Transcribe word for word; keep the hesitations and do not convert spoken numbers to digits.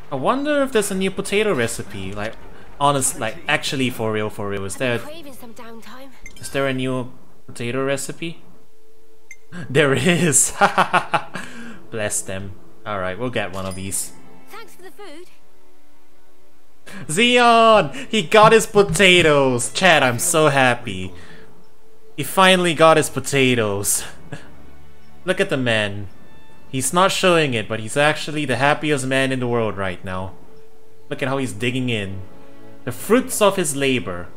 I wonder if there's a new potato recipe. Like, honest, like actually for real, for real. Is there? Craving some downtime. Is there a new potato recipe? There is. Bless them. All right, we'll get one of these. Thanks for the food. Xeon! He got his potatoes! Chad, I'm so happy. He finally got his potatoes. Look at the man. He's not showing it, but he's actually the happiest man in the world right now. Look at how he's digging in. The fruits of his labor.